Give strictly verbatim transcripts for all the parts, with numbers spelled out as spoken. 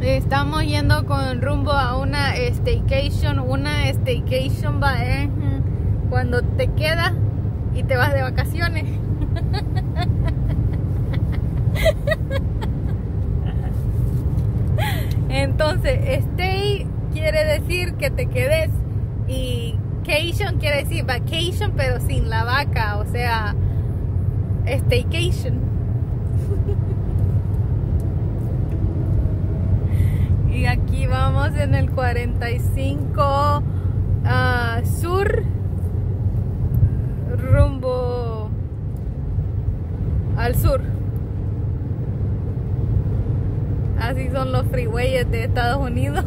Estamos yendo con rumbo a una staycation. Una staycation va eh, cuando te quedas y te vas de vacaciones. Entonces, stay quiere decir que te quedes y cation quiere decir vacation, pero sin la vaca, o sea, staycation. Y aquí vamos en el cuarenta y cinco uh, sur, rumbo al sur. Así son los freeways de Estados Unidos.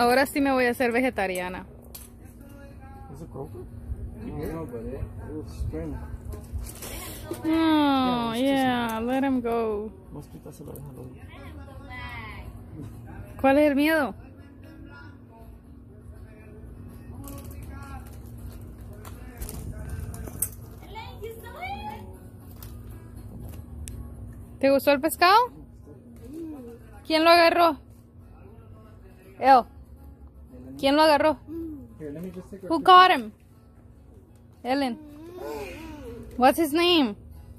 ahora sí me voy a hacer vegetariana. ¿Es un croaker? No, but it was string. Oh, yeah, let him go. Mosquita se lo dejan los. ¿Cuál es el miedo? ¿Te gustó el pescado? ¿Quién lo agarró? Él. ¿Quién lo agarró? Here, let me just take a Who caught him? Ellen. What's his name?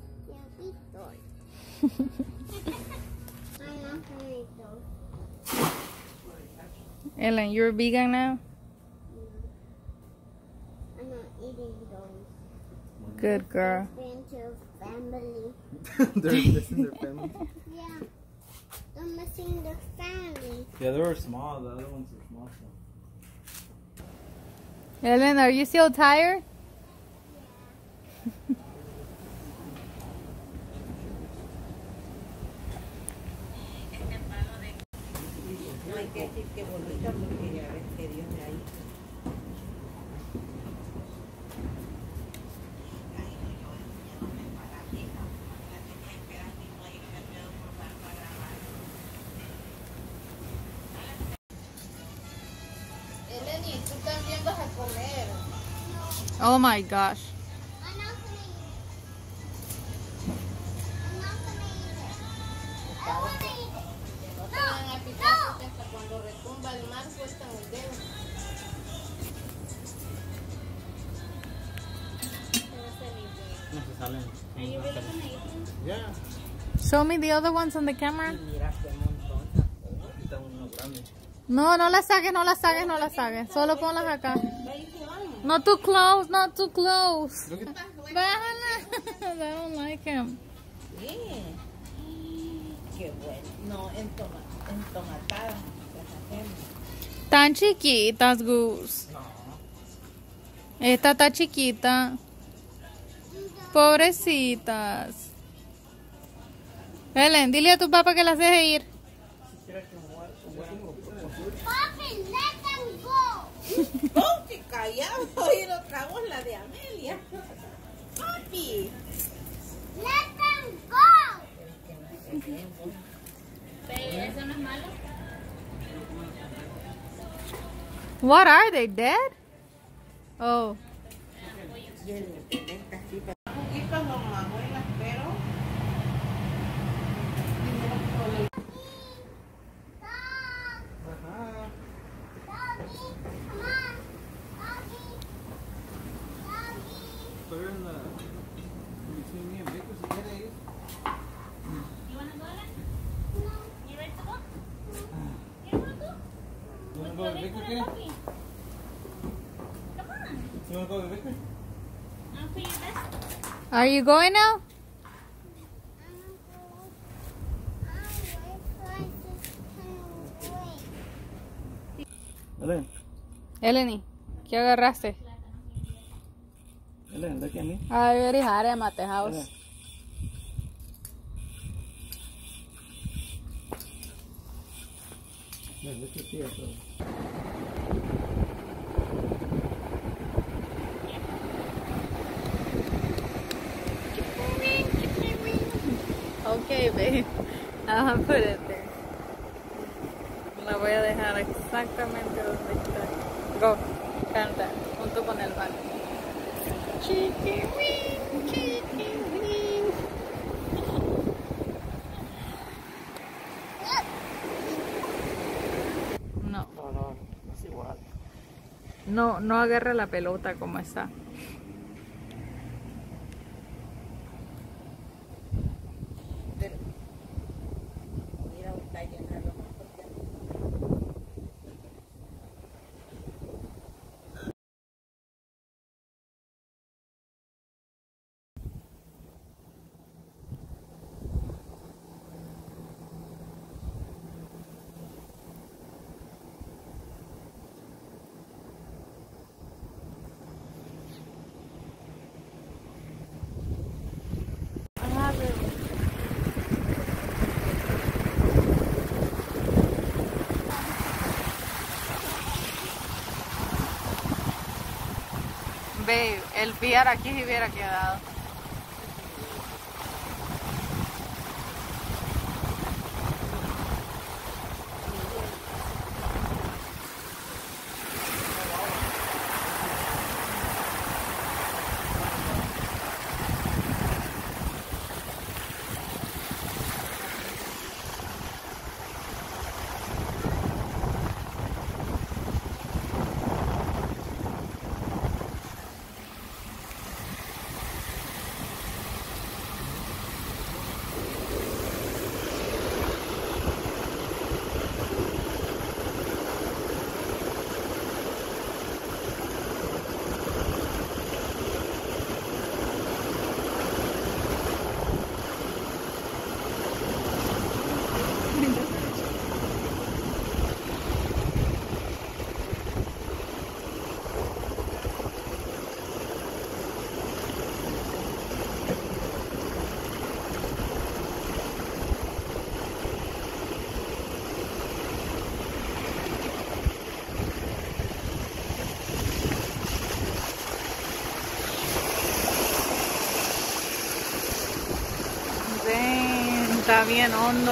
Ellen, you're vegan now? I'm not eating those. Good girl. Into family. They're missing their family. Yeah. They're missing their family. Yeah, they were small. The other ones are small. So. Ellen, are you still tired? No hay que decir que bonita porque ya ves que Dios de ahí. Eleni, tú también vas a comer. Oh my gosh. I'm not gonna eat it. I'm not gonna eat it. I don't wanna eat it. No te van a picar porque hasta cuando retumba el mar cuestan el dedo. No se salen. Are you really gonna eat them? Yeah. Show me the other ones on the camera. Mira qué montón. Está uno grande. No, no las saques, no las saques, no las saques. Solo ponlas acá. Not too close, not too close. Bájala. I don't like him. Sí. Qué bueno. No, entoma- entomatadas. Las hacemos. Tan chiquitas, Goose. No. Esta está chiquita. Pobrecitas. Ellen, dile a tu papá que las deje ir. Papi, let them go. ¡Oh, qué callado! Hoy lo trago la de Amelia. ¡Papi! Let them go. Pero eso no es malo. What are they, dead? Oh. Juguitos los más buenas, pero... Ajá. Doggy, come on. Doggy. Doggy. Estoy en la. Between me and Baker, si quiere ir. You wanna go, Ellen? You ready to go? You wanna go? You wanna go Go with wait Baker, for the quiere? puppy. Come on. You wanna go with Baker? I'll put your best. Are you going now? Ellen, Eleni, ¿qué agarraste? Ellen, de aquí a mí. I already had him at the Ellen. house. Ellen, look at here, so. Okay, babe. I'll put it there. La voy a dejar exactamente donde está. Go, canta, junto con el barco. Chiquiwing, chiquiwing. No, No, no, es igual. no, no agarra la pelota como está. Mira, está llenando más porque... Babe, el Fiat aquí se hubiera quedado. Ven, está bien hondo.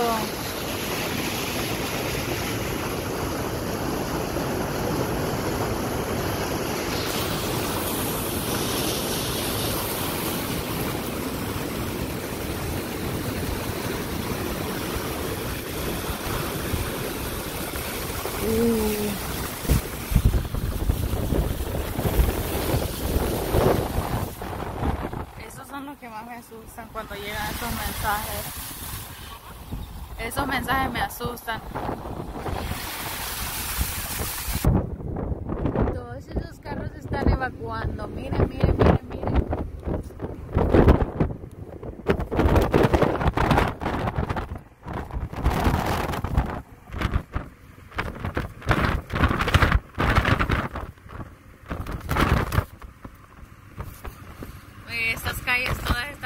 Esos son los que más me asustan cuando llegan esos mensajes. Esos mensajes me asustan. Todos esos carros están evacuando. Miren, miren, miren, miren. Estas calles todas